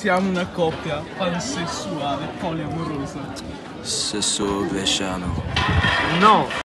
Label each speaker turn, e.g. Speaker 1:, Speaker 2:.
Speaker 1: Siamo una coppia pansessuale poliamorosa.
Speaker 2: Sesso bresciano.
Speaker 3: No!